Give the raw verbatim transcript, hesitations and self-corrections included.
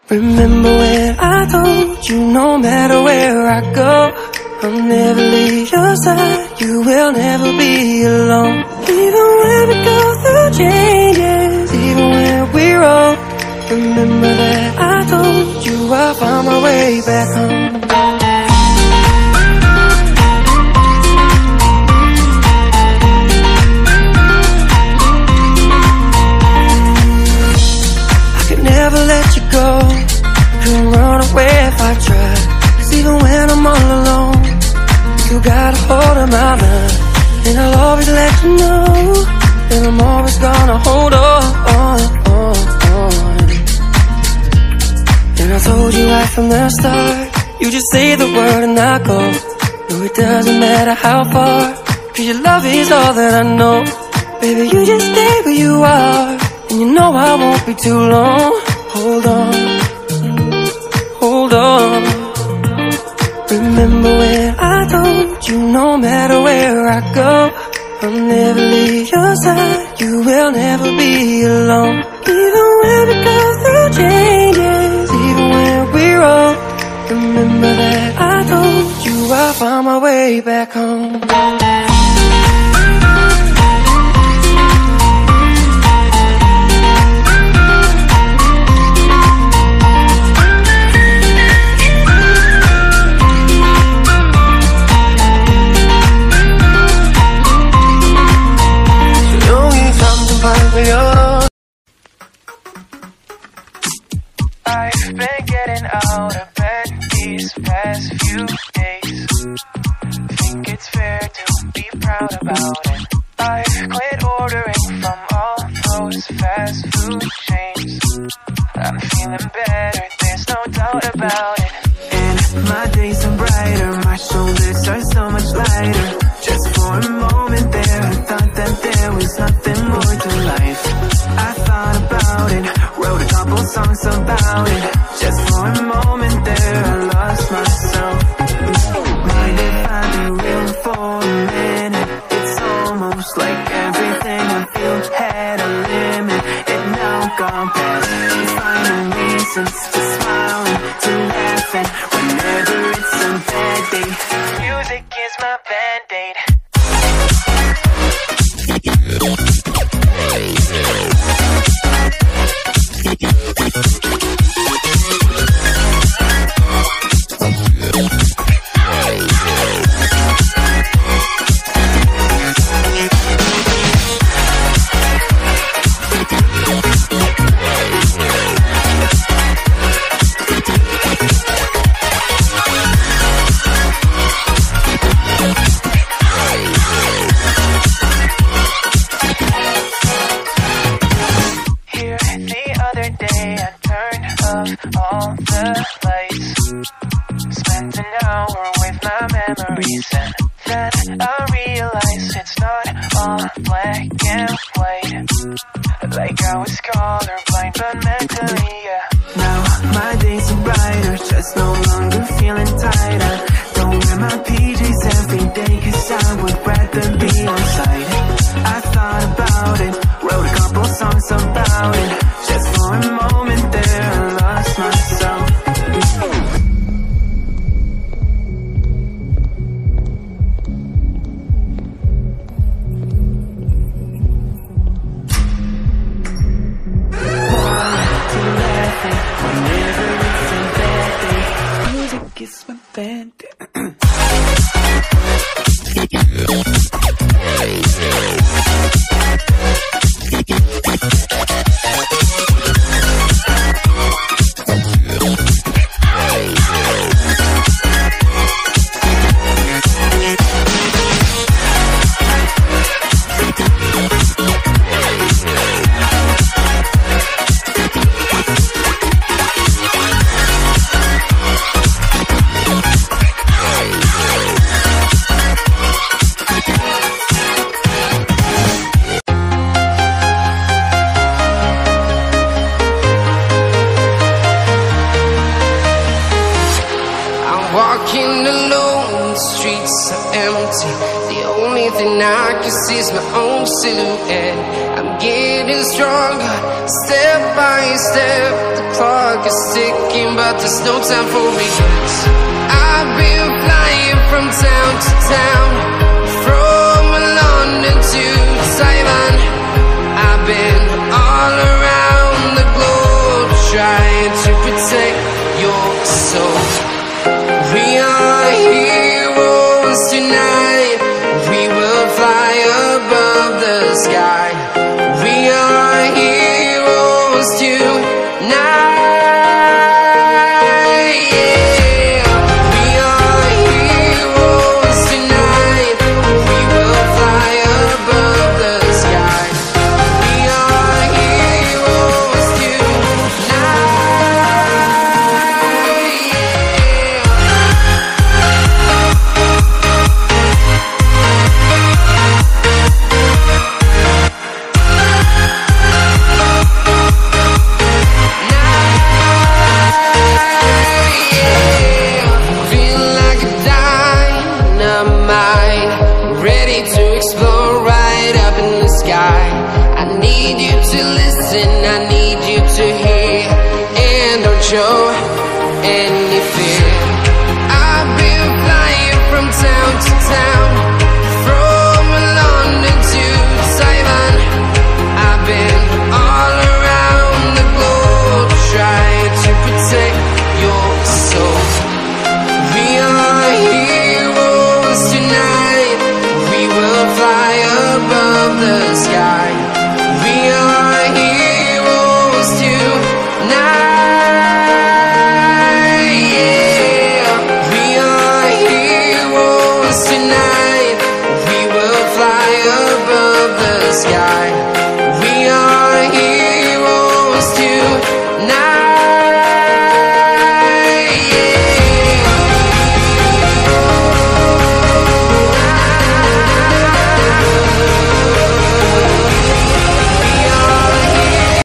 Remember when I told you no matter where I go, I'll never leave your side, you will never be alone. Even when we go through changes, even when we're old, remember that I told you I'll find my way back home. I could never let you go, couldn't run away if I tried. 'Cause even when I'm all alone, you got a hold of my mind. And I'll always let you know that I'm always gonna hold on, on, on, on. And I told you right from the start, you just say the word and I go. No, it doesn't matter how far, 'cause your love is all that I know. Baby, you just stay where you are, and you know I won't be too long. Hold on, hold on. Remember when I told you no matter where I go, I'll never leave your side, you will never be alone. Even when we go through changes, even when we're old, remember that I told you I'll find my way back home. I've been getting out of bed these past few days. Think it's fair to be proud about it. I've quit ordering from all those fast food chains. I'm feeling better, there's no doubt about it. And my days are brighter, my shoulders are so much lighter. Just for a moment there, I thought that there was nothing more to life. I thought about it, wrote a couple songs about it. Just for a moment there, I lost myself. Mind if I be real for a minute? It's almost like everything I feel had a limit. It now gone past. Finding reasons to smile and to laugh, and whenever it's a bad day, music is my band-aid. All the lights, spent an hour with my memories, and then I realized it's not all black and white. Like I was colorblind, but mentally, yeah. Now my days are brighter, just no longer feeling tired. I don't wear my P Js every day, 'cause I would rather be on site. I thought about it, wrote a couple songs about it. Just for a moment there, I lost myself. Whenever it's a bad day, music is my band-aid. Walking alone, the streets are empty. The only thing I can see is my own silhouette. I'm getting stronger, step by step. The clock is ticking. but there's no time for regrets. I've been flying from town to town, from London to Taiwan. I've been all around the globe, trying to protect your soul. We are heroes tonight, we will fly above the sky. We are heroes tonight. I need you to listen, I need you to hear, and don't show any fear. I've been flying from town to town,